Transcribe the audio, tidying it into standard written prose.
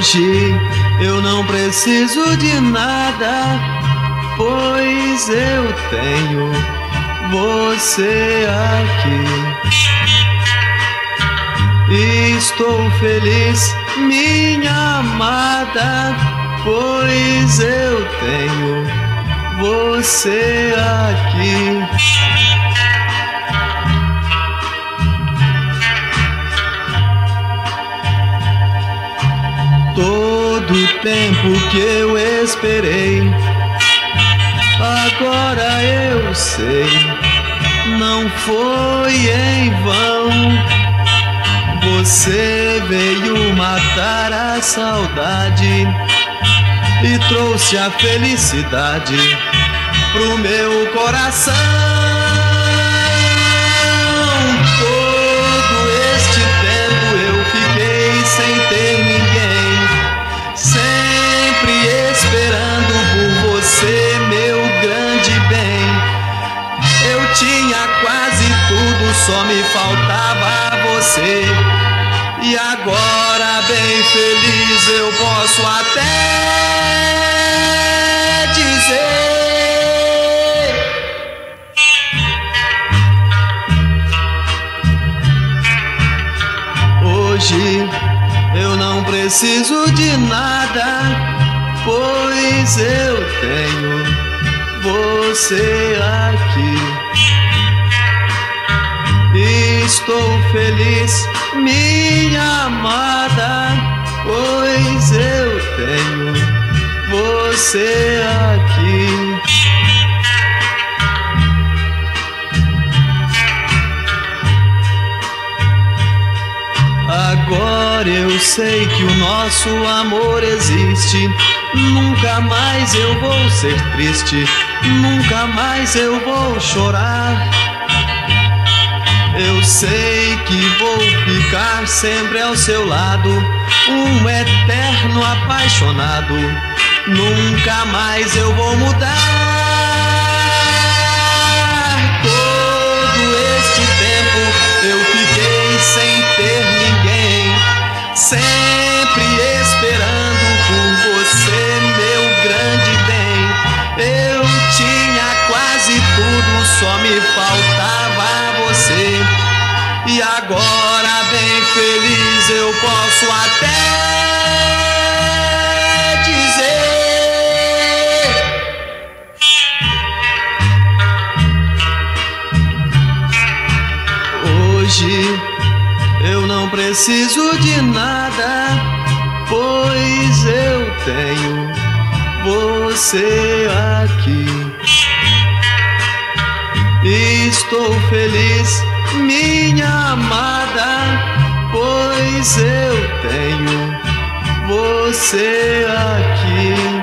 Hoje eu não preciso de nada, pois eu tenho você aqui. Estou feliz, minha amada, pois eu tenho você aqui. Todo o tempo que eu esperei, agora eu sei, não foi em vão. Você veio matar a saudade e trouxe a felicidade pro meu coração. Todo este tempo eu fiquei sem ter ninguém, sempre esperando por você, meu grande bem. Eu tinha quase tudo, só me faltava você. E agora, bem feliz, eu posso até dizer: hoje eu não preciso de nada, pois eu tenho você aqui. Estou feliz, minha amada, pois eu tenho você aqui. Agora eu sei que o nosso amor existe. Nunca mais eu vou ser triste, nunca mais eu vou chorar. Eu sei que vou ficar sempre ao seu lado, um eterno apaixonado. Nunca mais eu vou mudar. Todo este tempo eu fiquei sem ter ninguém, sempre esperando por você, meu grande bem. Eu tinha quase tudo, só me faltava você. E agora, bem feliz, eu posso até dizer: hoje eu não preciso de nada, pois eu tenho você aqui. Estou feliz, minha amada, pois eu tenho você aqui.